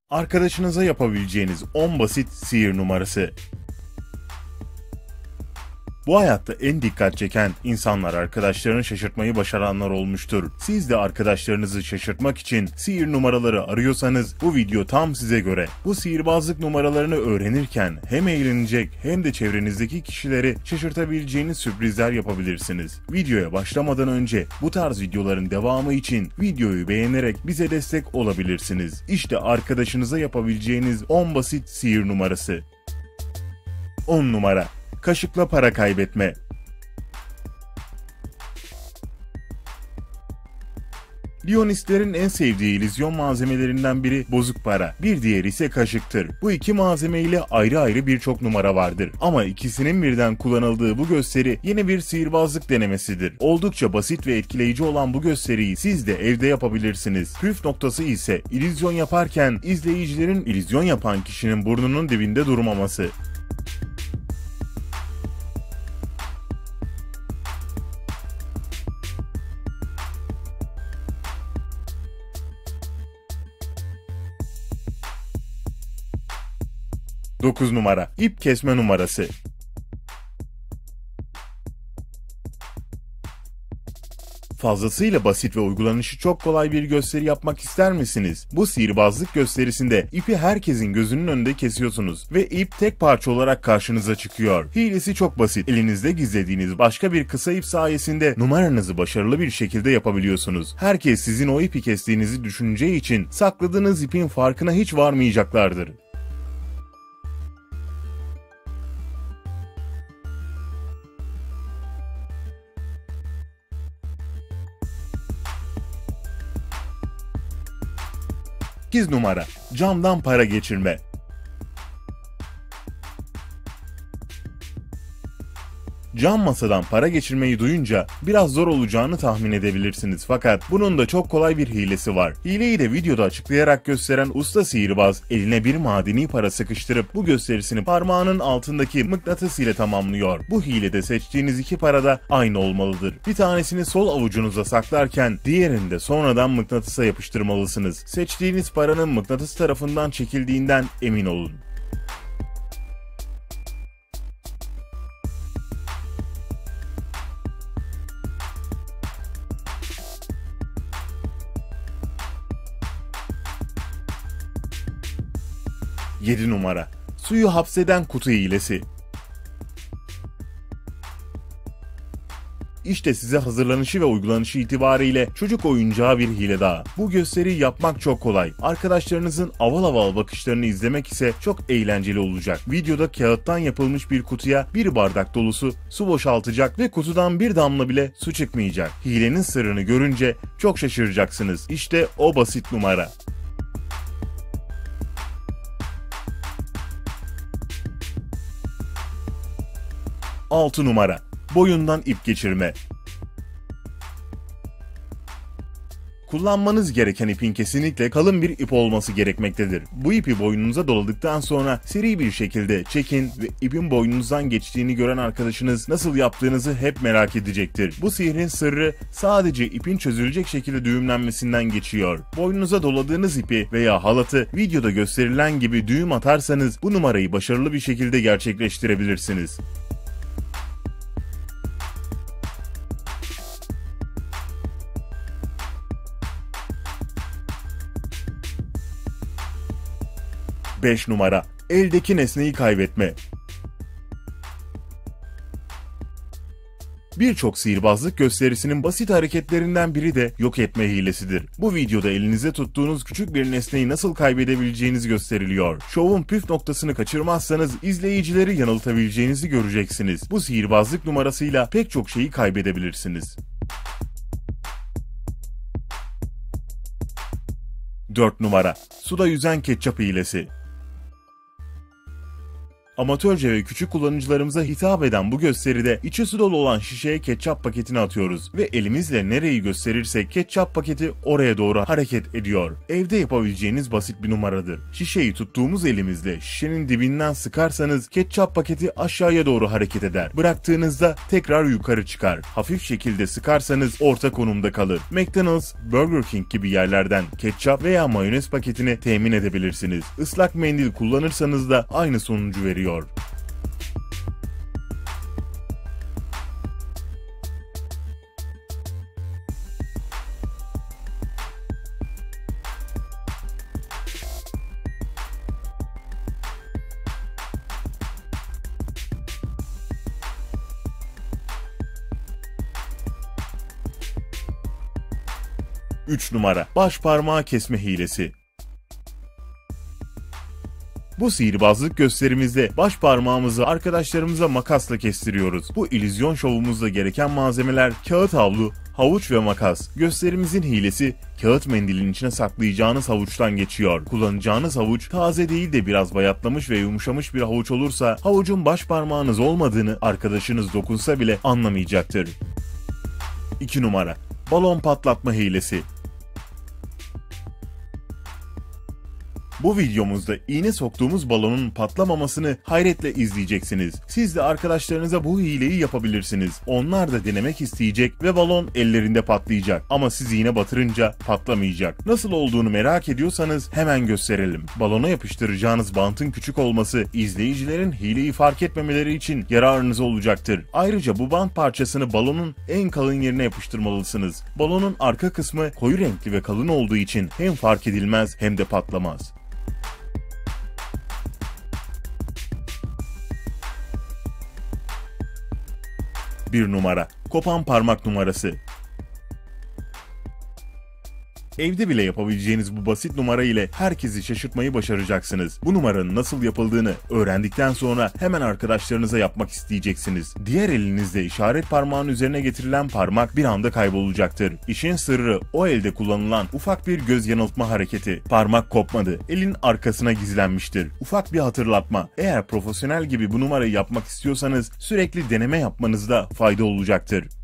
Arkadaşınıza yapabileceğiniz 10 basit sihir numarası. Bu hayatta en dikkat çeken insanlar arkadaşlarını şaşırtmayı başaranlar olmuştur. Siz de arkadaşlarınızı şaşırtmak için sihir numaraları arıyorsanız bu video tam size göre. Bu sihirbazlık numaralarını öğrenirken hem eğlenecek hem de çevrenizdeki kişileri şaşırtabileceğiniz sürprizler yapabilirsiniz. Videoya başlamadan önce bu tarz videoların devamı için videoyu beğenerek bize destek olabilirsiniz. İşte arkadaşınıza yapabileceğiniz 10 basit sihir numarası. 10 numara. Kaşıkla para kaybetme. Liyonistlerin en sevdiği illüzyon malzemelerinden biri bozuk para, bir diğeri ise kaşıktır. Bu iki malzeme ile ayrı ayrı birçok numara vardır. Ama ikisinin birden kullanıldığı bu gösteri yeni bir sihirbazlık denemesidir. Oldukça basit ve etkileyici olan bu gösteriyi siz de evde yapabilirsiniz. Püf noktası ise illüzyon yaparken izleyicilerin illüzyon yapan kişinin burnunun dibinde durmaması. 9 numara. İp kesme numarası. Fazlasıyla basit ve uygulanışı çok kolay bir gösteri yapmak ister misiniz? Bu sihirbazlık gösterisinde ipi herkesin gözünün önünde kesiyorsunuz ve ip tek parça olarak karşınıza çıkıyor. Hilesi çok basit. Elinizde gizlediğiniz başka bir kısa ip sayesinde numaranızı başarılı bir şekilde yapabiliyorsunuz. Herkes sizin o ipi kestiğinizi düşüneceği için sakladığınız ipin farkına hiç varmayacaklardır. Numara. Camdan para geçirme. Cam masadan para geçirmeyi duyunca biraz zor olacağını tahmin edebilirsiniz, fakat bunun da çok kolay bir hilesi var. Hileyi de videoda açıklayarak gösteren usta sihirbaz eline bir madeni para sıkıştırıp bu gösterisini parmağının altındaki mıknatıs ile tamamlıyor. Bu hilede seçtiğiniz iki para da aynı olmalıdır. Bir tanesini sol avucunuza saklarken diğerini de sonradan mıknatısa yapıştırmalısınız. Seçtiğiniz paranın mıknatıs tarafından çekildiğinden emin olun. 7 numara. Suyu hapseden kutu hilesi. İşte size hazırlanışı ve uygulanışı itibariyle çocuk oyuncağı bir hile daha. Bu gösteriyi yapmak çok kolay. Arkadaşlarınızın aval aval bakışlarını izlemek ise çok eğlenceli olacak. Videoda kağıttan yapılmış bir kutuya bir bardak dolusu su boşaltacak ve kutudan bir damla bile su çıkmayacak. Hilenin sırrını görünce çok şaşıracaksınız. İşte o basit numara. 6 numara. Boyundan ip geçirme. Kullanmanız gereken ipin kesinlikle kalın bir ip olması gerekmektedir. Bu ipi boynunuza doladıktan sonra seri bir şekilde çekin ve ipin boynunuzdan geçtiğini gören arkadaşınız nasıl yaptığınızı hep merak edecektir. Bu sihrin sırrı sadece ipin çözülecek şekilde düğümlenmesinden geçiyor. Boynunuza doladığınız ipi veya halatı videoda gösterilen gibi düğüm atarsanız bu numarayı başarılı bir şekilde gerçekleştirebilirsiniz. 5 numara. Eldeki nesneyi kaybetme. Birçok sihirbazlık gösterisinin basit hareketlerinden biri de yok etme hilesidir. Bu videoda elinize tuttuğunuz küçük bir nesneyi nasıl kaybedebileceğiniz gösteriliyor. Şovun püf noktasını kaçırmazsanız izleyicileri yanıltabileceğinizi göreceksiniz. Bu sihirbazlık numarasıyla pek çok şeyi kaybedebilirsiniz. 4 numara. Suda yüzen ketçap hilesi. Amatörce ve küçük kullanıcılarımıza hitap eden bu gösteride içi su dolu olan şişeye ketçap paketini atıyoruz ve elimizle nereyi gösterirsek ketçap paketi oraya doğru hareket ediyor. Evde yapabileceğiniz basit bir numaradır. Şişeyi tuttuğumuz elimizle şişenin dibinden sıkarsanız ketçap paketi aşağıya doğru hareket eder. Bıraktığınızda tekrar yukarı çıkar. Hafif şekilde sıkarsanız orta konumda kalır. McDonald's, Burger King gibi yerlerden ketçap veya mayonez paketini temin edebilirsiniz. Islak mendil kullanırsanız da aynı sonucu veriyor. Üç numara. Baş parmağı kesme hilesi. Bu sihirbazlık gösterimizde baş parmağımızı arkadaşlarımıza makasla kestiriyoruz. Bu illüzyon şovumuzda gereken malzemeler kağıt havlu, havuç ve makas. Gösterimizin hilesi kağıt mendilin içine saklayacağınız havuçtan geçiyor. Kullanacağınız havuç taze değil de biraz bayatlamış ve yumuşamış bir havuç olursa havucun baş parmağınız olmadığını arkadaşınız dokunsa bile anlamayacaktır. 2 numara. Balon patlatma hilesi. Bu videomuzda iğne soktuğumuz balonun patlamamasını hayretle izleyeceksiniz. Siz de arkadaşlarınıza bu hileyi yapabilirsiniz. Onlar da denemek isteyecek ve balon ellerinde patlayacak. Ama siz iğne batırınca patlamayacak. Nasıl olduğunu merak ediyorsanız hemen gösterelim. Balona yapıştıracağınız bantın küçük olması izleyicilerin hileyi fark etmemeleri için yararınıza olacaktır. Ayrıca bu bant parçasını balonun en kalın yerine yapıştırmalısınız. Balonun arka kısmı koyu renkli ve kalın olduğu için hem fark edilmez hem de patlamaz. 1 numara. Kopan parmak numarası. Evde bile yapabileceğiniz bu basit numara ile herkesi şaşırtmayı başaracaksınız. Bu numaranın nasıl yapıldığını öğrendikten sonra hemen arkadaşlarınıza yapmak isteyeceksiniz. Diğer elinizde işaret parmağının üzerine getirilen parmak bir anda kaybolacaktır. İşin sırrı o elde kullanılan ufak bir göz yanıltma hareketi. Parmak kopmadı, elin arkasına gizlenmiştir. Ufak bir hatırlatma. Eğer profesyonel gibi bu numarayı yapmak istiyorsanız sürekli deneme yapmanızda fayda olacaktır.